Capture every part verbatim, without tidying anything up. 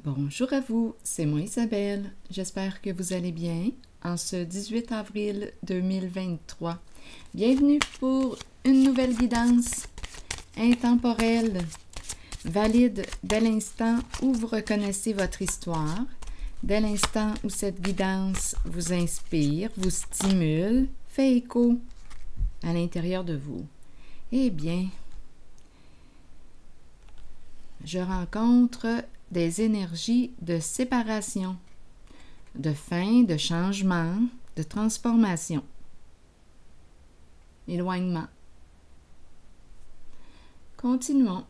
Bonjour à vous, c'est moi Isabelle. J'espère que vous allez bien en ce dix-huit avril deux mille vingt-trois. Bienvenue pour une nouvelle guidance intemporelle, valide dès l'instant où vous reconnaissez votre histoire, dès l'instant où cette guidance vous inspire, vous stimule, fait écho à l'intérieur de vous. Eh bien, je rencontre des énergies de séparation, de fin, de changement, de transformation, éloignement. Continuons.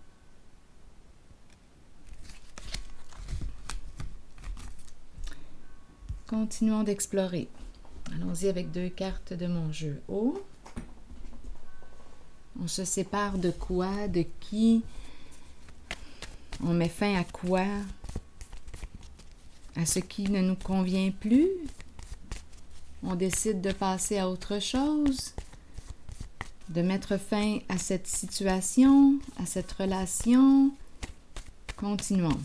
Continuons d'explorer. Allons-y avec deux cartes de mon jeu. Oh! On se sépare de quoi, de qui? On met fin à quoi? À ce qui ne nous convient plus? On décide de passer à autre chose? De mettre fin à cette situation, à cette relation? Continuons.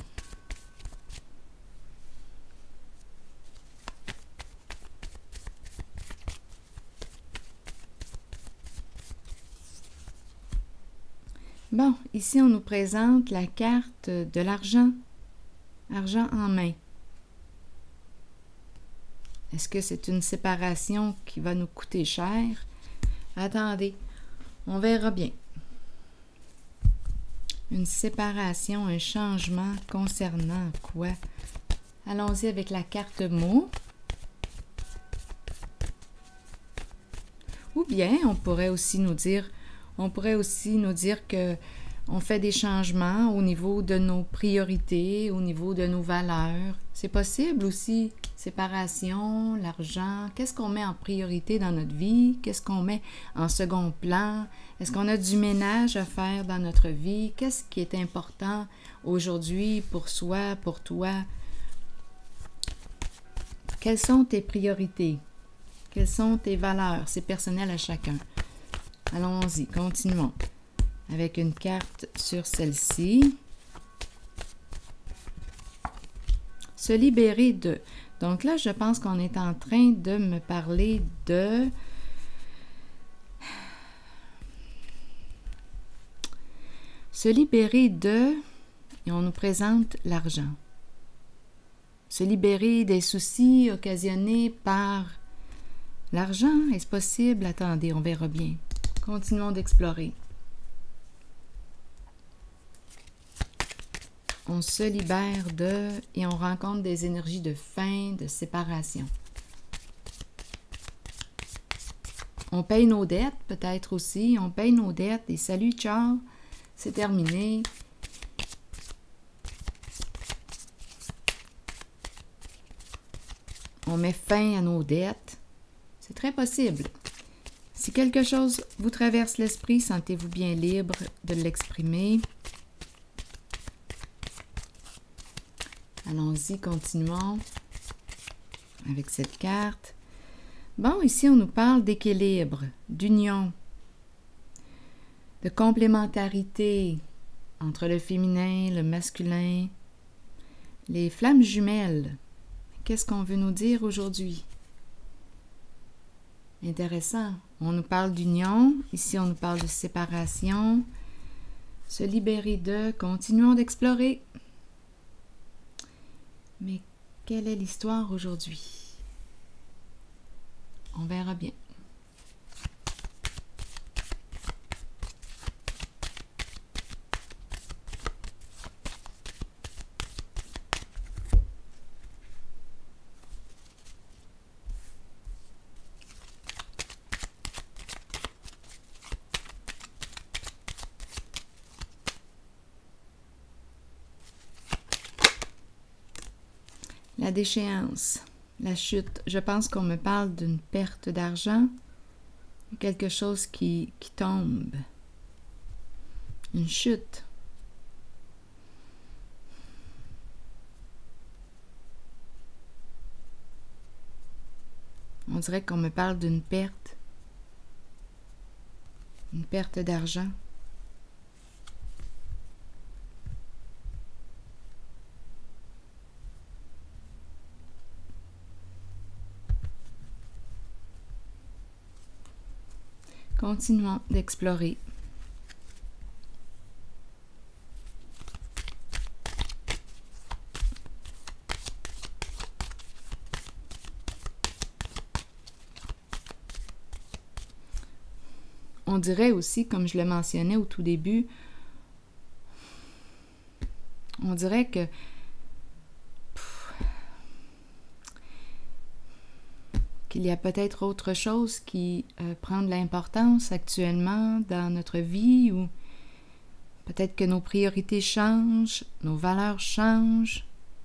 Bon, ici on nous présente la carte de l'argent, argent en main. Est-ce que c'est une séparation qui va nous coûter cher? Attendez, on verra bien. Une séparation, un changement concernant quoi? Allons-y avec la carte mot. Ou bien on pourrait aussi nous dire On pourrait aussi nous dire que on fait des changements au niveau de nos priorités, au niveau de nos valeurs. C'est possible aussi, séparation, l'argent. Qu'est-ce qu'on met en priorité dans notre vie? Qu'est-ce qu'on met en second plan? Est-ce qu'on a du ménage à faire dans notre vie? Qu'est-ce qui est important aujourd'hui pour soi, pour toi? Quelles sont tes priorités? Quelles sont tes valeurs? C'est personnel à chacun. Allons-y, continuons avec une carte sur celle-ci. Se libérer de. Donc là, je pense qu'on est en train de me parler de... Se libérer de... Et on nous présente l'argent. Se libérer des soucis occasionnés par l'argent. Est-ce possible? Attendez, on verra bien. Continuons d'explorer. On se libère de et on rencontre des énergies de fin, de séparation. On paye nos dettes, peut-être aussi. On paye nos dettes et salut, ciao, c'est terminé. On met fin à nos dettes. C'est très possible. Si quelque chose vous traverse l'esprit, sentez-vous bien libre de l'exprimer. Allons-y, continuons avec cette carte. Bon, ici, on nous parle d'équilibre, d'union, de complémentarité entre le féminin, le masculin, les flammes jumelles. Qu'est-ce qu'on veut nous dire aujourd'hui? Intéressant. On nous parle d'union. Ici, on nous parle de séparation. Se libérer de. Continuons d'explorer. Mais quelle est l'histoire aujourd'hui? On verra bien. La déchéance, la chute. Je pense qu'on me parle d'une perte d'argent, quelque chose qui, qui tombe, une chute. On dirait qu'on me parle d'une perte, une perte d'argent. Continuons d'explorer. On dirait aussi, comme je le mentionnais au tout début, on dirait que pff, qu'il y a peut-être autre chose qui euh, prend de l'importance actuellement dans notre vie, ou peut-être que nos priorités changent, nos valeurs changent.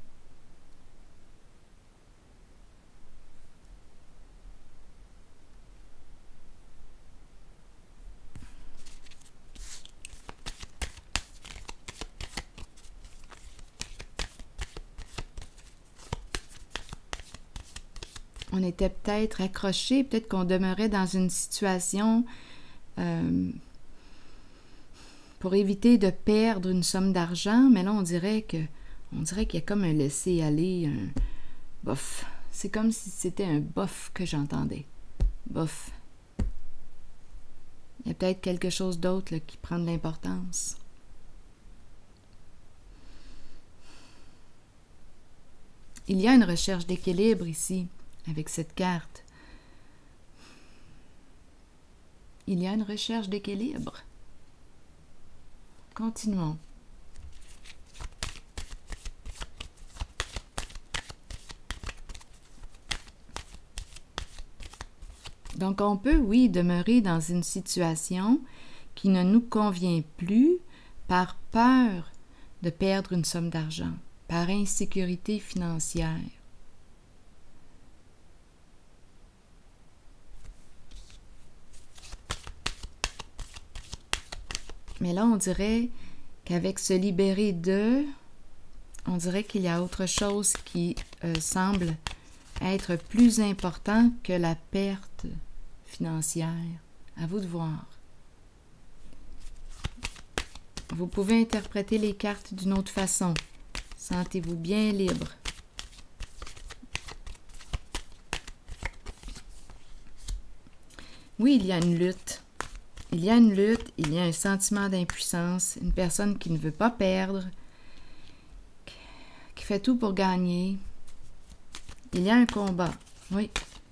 On était peut-être accrochés, peut-être qu'on demeurait dans une situation euh, pour éviter de perdre une somme d'argent, mais là, on dirait que on dirait qu'il y a comme un laisser-aller, un bof. C'est comme si c'était un bof que j'entendais. Bof. Il y a peut-être quelque chose d'autre là, qui prend de l'importance. Il y a une recherche d'équilibre ici, avec cette carte. Il y a une recherche d'équilibre. Continuons. Donc, on peut, oui, demeurer dans une situation qui ne nous convient plus par peur de perdre une somme d'argent, par insécurité financière. Mais là, on dirait qu'avec se libérer d'eux, on dirait qu'il y a autre chose qui euh, semble être plus important que la perte financière. À vous de voir. Vous pouvez interpréter les cartes d'une autre façon. Sentez-vous bien libre. Oui, il y a une lutte. Il y a une lutte, il y a un sentiment d'impuissance, une personne qui ne veut pas perdre, qui fait tout pour gagner. Il y a un combat, oui.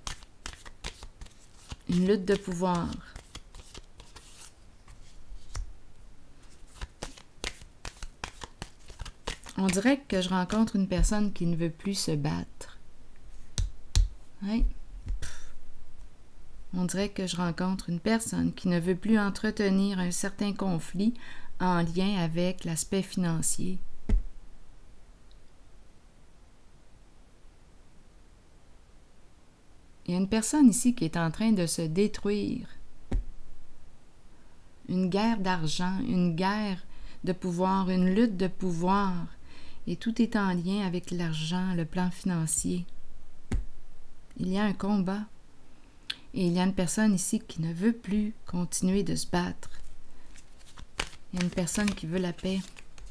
Une lutte de pouvoir. On dirait que je rencontre une personne qui ne veut plus se battre. Oui. On dirait que je rencontre une personne qui ne veut plus entretenir un certain conflit en lien avec l'aspect financier. Il y a une personne ici qui est en train de se détruire. Une guerre d'argent, une guerre de pouvoir, une lutte de pouvoir. Et tout est en lien avec l'argent, le plan financier. Il y a un combat. Et il y a une personne ici qui ne veut plus continuer de se battre. Il y a une personne qui veut la paix.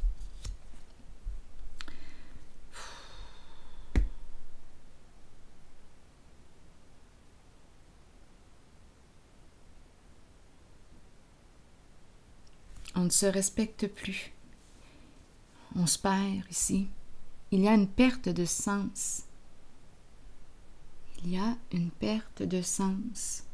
On ne se respecte plus. On se perd ici. Il y a une perte de sens. Il y a une perte de sens.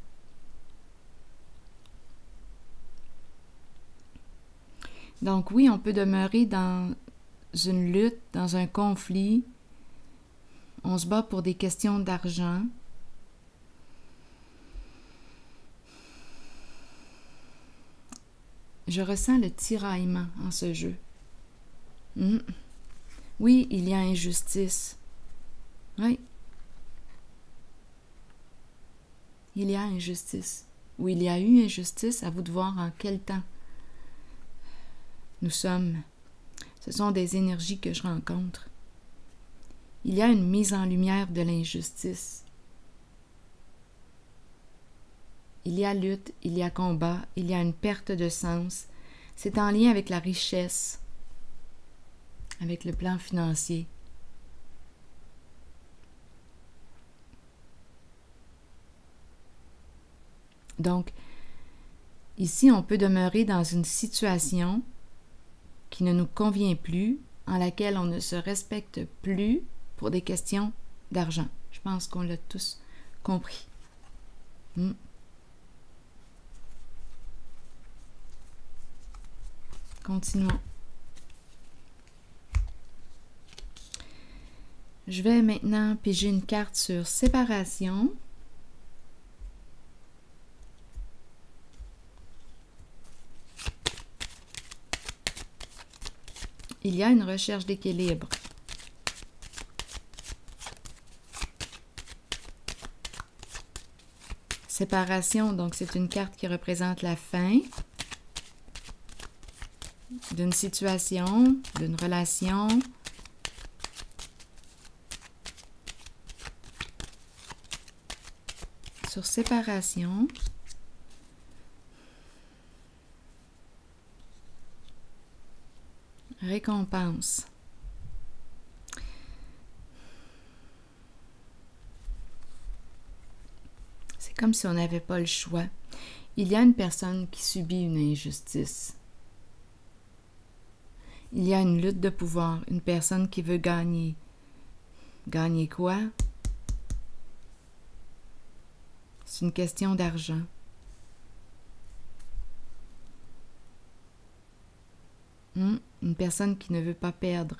Donc oui, on peut demeurer dans une lutte, dans un conflit. On se bat pour des questions d'argent. Je ressens le tiraillement en ce jeu. Mmh. Oui, il y a injustice. Oui. Il y a injustice. Ou il y a eu injustice, à vous de voir en quel temps nous sommes. Ce sont des énergies que je rencontre. Il y a une mise en lumière de l'injustice. Il y a lutte, il y a combat, il y a une perte de sens. C'est en lien avec la richesse, avec le plan financier. Donc, Ici, on peut demeurer dans une situation qui ne nous convient plus, en laquelle on ne se respecte plus pour des questions d'argent. Je pense qu'on l'a tous compris. Hmm. Continuons. Je vais maintenant piger une carte sur séparation. Il y a une recherche d'équilibre. Séparation, donc c'est une carte qui représente la fin d'une situation, d'une relation. Sur séparation, récompense. C'est comme si on n'avait pas le choix. Il y a une personne qui subit une injustice. Il y a une lutte de pouvoir, une personne qui veut gagner. Gagner quoi? C'est une question d'argent. Hum, une personne qui ne veut pas perdre.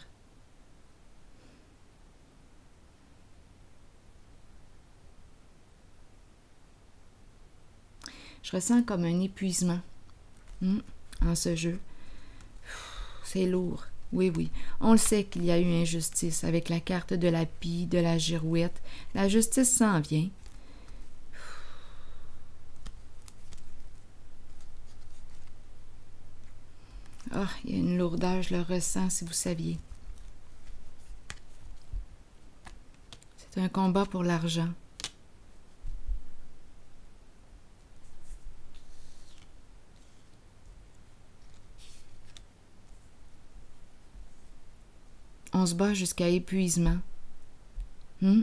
Je ressens comme un épuisement hum, en ce jeu. C'est lourd. Oui, oui. On le sait qu'il y a eu injustice avec la carte de la pie, de la girouette. La justice s'en vient. Ah, oh, il y a une lourdeur, je le ressens si vous saviez. C'est un combat pour l'argent. On se bat jusqu'à épuisement. Hmm?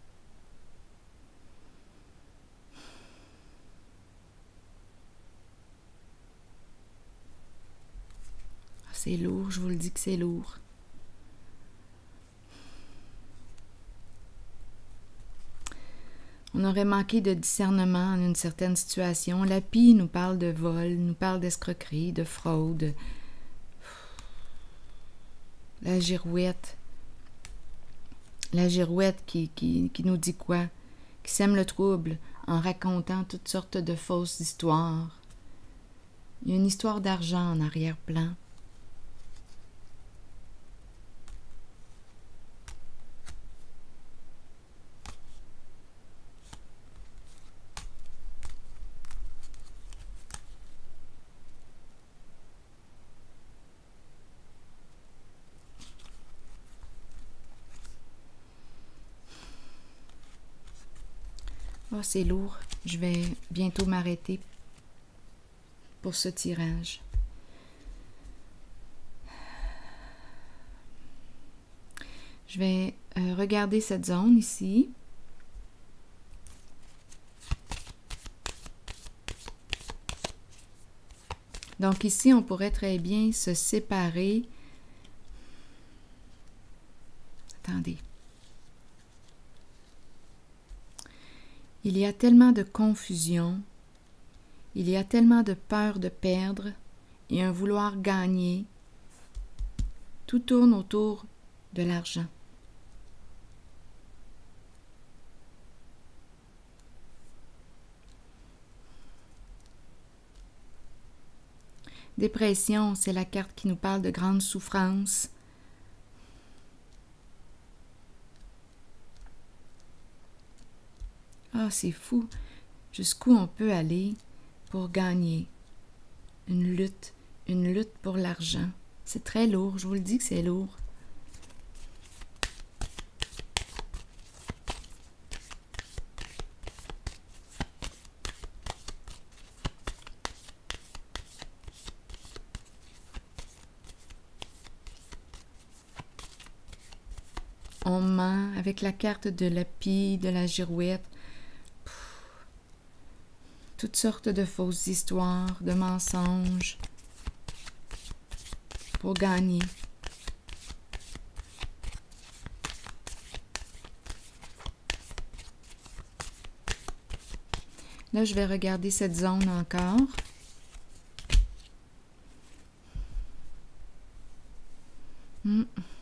C'est lourd, je vous le dis que c'est lourd. On aurait manqué de discernement en une certaine situation. La pie nous parle de vol, nous parle d'escroquerie, de fraude. La girouette. La girouette qui, qui, qui nous dit quoi? Qui sème le trouble en racontant toutes sortes de fausses histoires. Il y a une histoire d'argent en arrière-plan. Oh, c'est lourd. Je vais bientôt m'arrêter pour ce tirage. Je vais euh, regarder cette zone ici. Donc ici, on pourrait très bien se séparer. Attendez. Il y a tellement de confusion, il y a tellement de peur de perdre et un vouloir gagner. Tout tourne autour de l'argent. Dépression, c'est la carte qui nous parle de grande souffrance. Ah, c'est fou. Jusqu'où on peut aller pour gagner. Une lutte, une lutte pour l'argent. C'est très lourd, je vous le dis que c'est lourd. On ment avec la carte de la pie, de la girouette. toutes sortes de fausses histoires, de mensonges pour gagner. Là, je vais regarder cette zone encore. Hmm.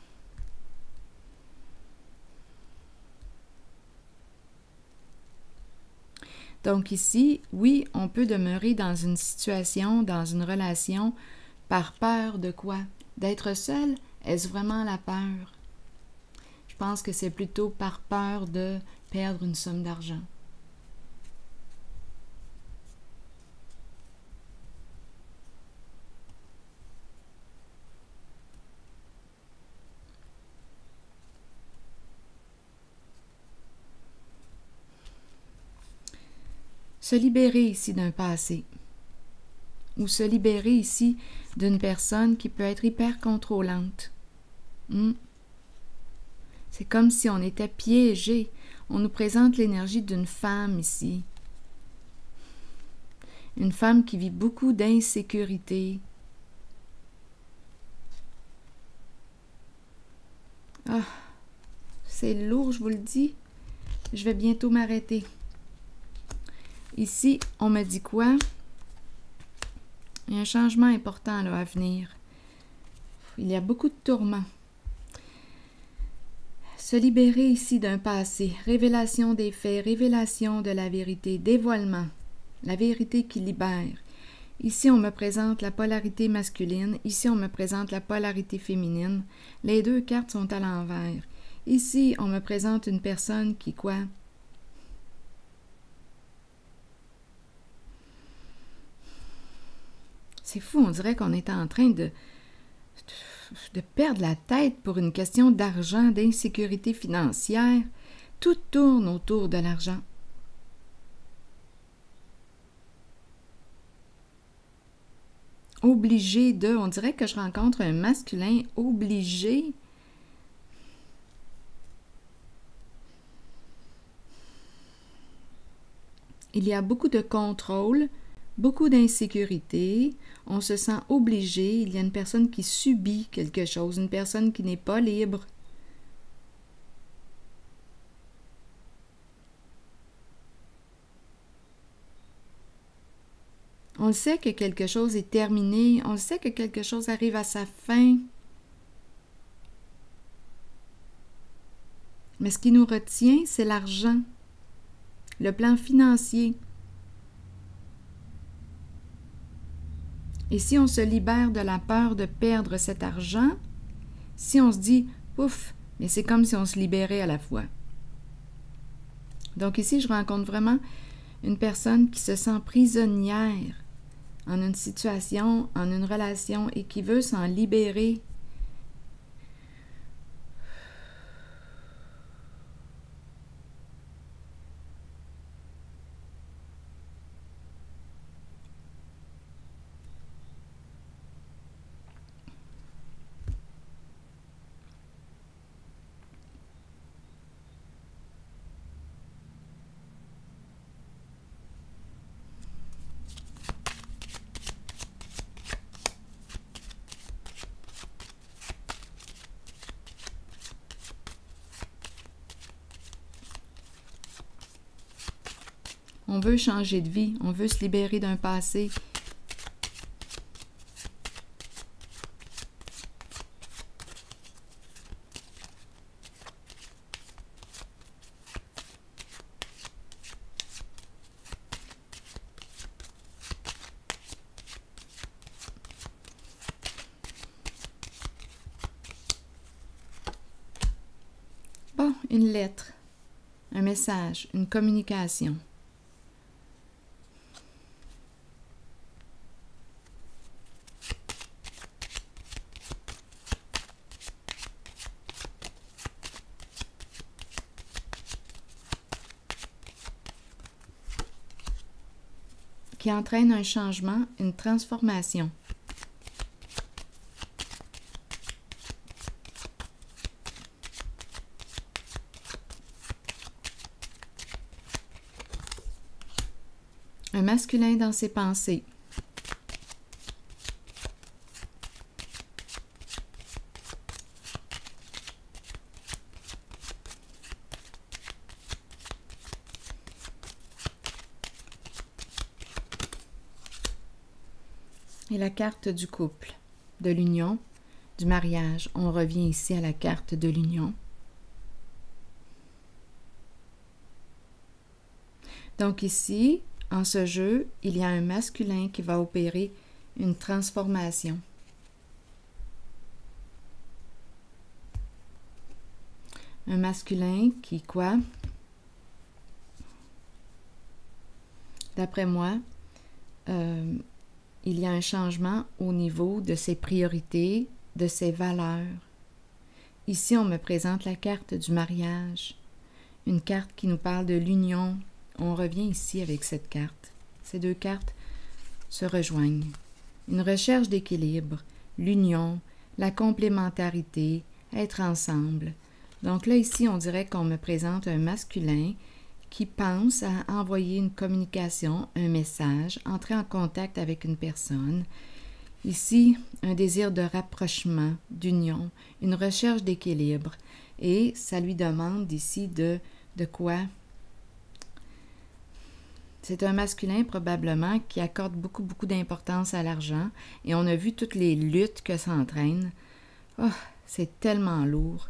Donc ici, oui, on peut demeurer dans une situation, dans une relation, par peur de quoi? D'être seul? Est-ce vraiment la peur? Je pense que c'est plutôt par peur de perdre une somme d'argent. Se libérer ici d'un passé, ou se libérer ici d'une personne qui peut être hyper contrôlante. Hmm. C'est comme si on était piégé. On nous présente l'énergie d'une femme ici. Une femme qui vit beaucoup d'insécurité. Ah, c'est lourd, je vous le dis. Je vais bientôt m'arrêter. Ici, on me dit quoi? Il y a un changement important là, à venir. Il y a beaucoup de tourments. Se libérer ici d'un passé, révélation des faits, révélation de la vérité, dévoilement, la vérité qui libère. Ici, on me présente la polarité masculine, ici, on me présente la polarité féminine. Les deux cartes sont à l'envers. Ici, on me présente une personne qui, quoi? C'est fou, on dirait qu'on est en train de, de perdre la tête pour une question d'argent, d'insécurité financière. Tout tourne autour de l'argent. Obligé de, on dirait que je rencontre un masculin obligé. Il y a beaucoup de contrôle, beaucoup d'insécurité, on se sent obligé, il y a une personne qui subit quelque chose, une personne qui n'est pas libre. On sait que quelque chose est terminé, on sait que quelque chose arrive à sa fin. Mais ce qui nous retient, c'est l'argent, le plan financier. Et si on se libère de la peur de perdre cet argent, si on se dit « pouf », mais c'est comme si on se libérait à la fois. Donc ici, je rencontre vraiment une personne qui se sent prisonnière en une situation, en une relation et qui veut s'en libérer. On veut changer de vie, on veut se libérer d'un passé. Bon, une lettre, un message, une communication. Qui entraîne un changement, une transformation. Un masculin dans ses pensées. Et la carte du couple, de l'union, du mariage. On revient ici à la carte de l'union. Donc ici, en ce jeu, il y a un masculin qui va opérer une transformation. Un masculin qui, quoi? D'après moi, euh, il y a un changement au niveau de ses priorités, de ses valeurs. Ici, on me présente la carte du mariage, une carte qui nous parle de l'union. On revient ici avec cette carte. Ces deux cartes se rejoignent. Une recherche d'équilibre, l'union, la complémentarité, être ensemble. Donc là, ici, on dirait qu'on me présente un masculin qui pense à envoyer une communication, un message, entrer en contact avec une personne. Ici, un désir de rapprochement, d'union, une recherche d'équilibre. Et ça lui demande ici de, de quoi? C'est un masculin probablement qui accorde beaucoup, beaucoup d'importance à l'argent. Et on a vu toutes les luttes que ça entraîne. Oh, c'est tellement lourd.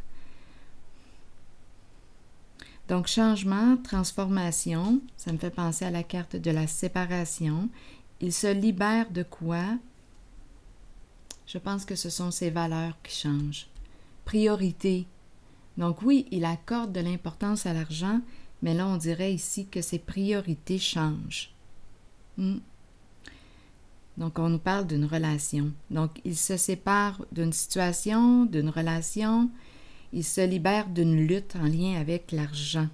Donc, changement, transformation, ça me fait penser à la carte de la séparation. Il se libère de quoi? Je pense que ce sont ses valeurs qui changent. Priorité. Donc oui, il accorde de l'importance à l'argent, mais là, on dirait ici que ses priorités changent. Hmm. Donc, on nous parle d'une relation. Donc, il se sépare d'une situation, d'une relation. Il se libère d'une lutte en lien avec l'argent.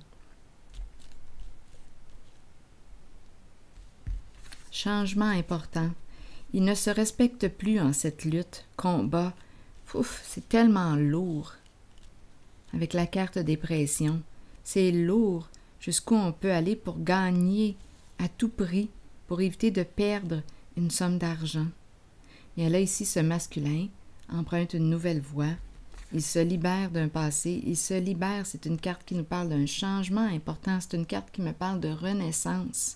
Changement important. Il ne se respecte plus en cette lutte, combat. Ouf, c'est tellement lourd. Avec la carte dépression, c'est lourd jusqu'où on peut aller pour gagner à tout prix, pour éviter de perdre une somme d'argent. Et là, ici, ce masculin emprunte une nouvelle voie. Il se libère d'un passé, il se libère, c'est une carte qui nous parle d'un changement important, c'est une carte qui me parle de renaissance.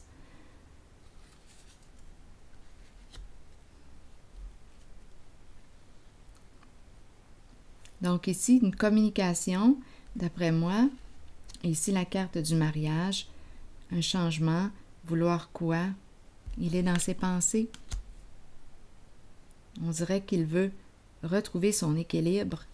Donc ici, une communication, d'après moi, et ici la carte du mariage, un changement, vouloir quoi? Il est dans ses pensées. On dirait qu'il veut retrouver son équilibre.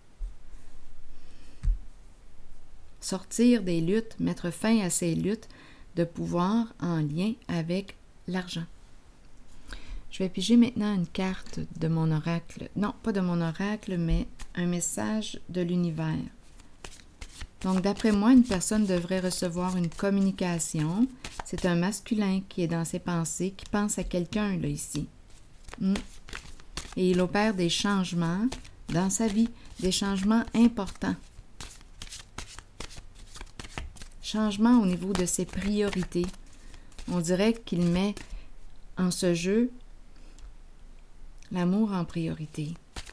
Sortir des luttes, mettre fin à ces luttes de pouvoir en lien avec l'argent. Je vais piger maintenant une carte de mon oracle. Non, pas de mon oracle, mais un message de l'univers. Donc, d'après moi, une personne devrait recevoir une communication. C'est un masculin qui est dans ses pensées, qui pense à quelqu'un, là, ici. Mm. Et il opère des changements dans sa vie, des changements importants. Changement au niveau de ses priorités. On dirait qu'il met en ce jeu l'amour en priorité.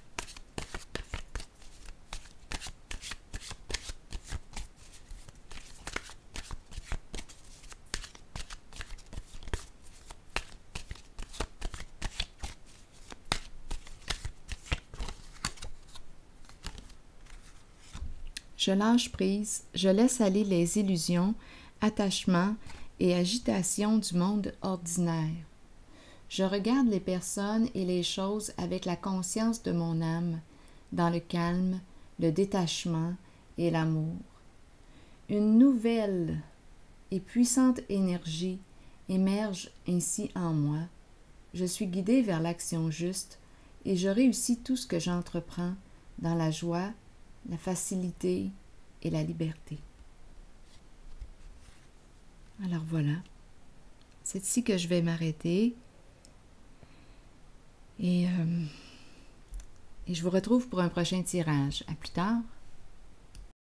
Je lâche prise, je laisse aller les illusions, attachements et agitations du monde ordinaire. Je regarde les personnes et les choses avec la conscience de mon âme, dans le calme, le détachement et l'amour. Une nouvelle et puissante énergie émerge ainsi en moi. Je suis guidée vers l'action juste et je réussis tout ce que j'entreprends dans la joie, la facilité et la liberté. Alors voilà, c'est ici que je vais m'arrêter et, euh, et je vous retrouve pour un prochain tirage. À plus tard.